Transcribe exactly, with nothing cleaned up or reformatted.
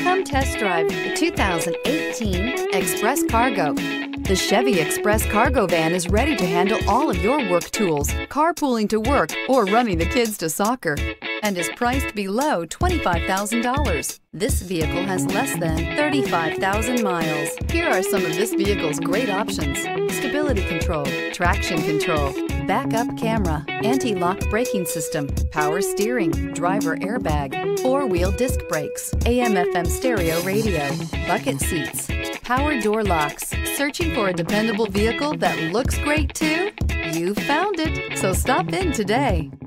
Come test drive the two thousand eighteen Express Cargo. The Chevy Express Cargo van is ready to handle all of your work tools, carpooling to work, or running the kids to soccer, and is priced below twenty-five thousand dollars. This vehicle has less than thirty-five thousand miles. Here are some of this vehicle's great options: stability control, traction control, backup camera, anti-lock braking system, power steering, driver airbag, four-wheel disc brakes, A M F M stereo radio, bucket seats, power door locks. Searching for a dependable vehicle that looks great too? You found it, so stop in today.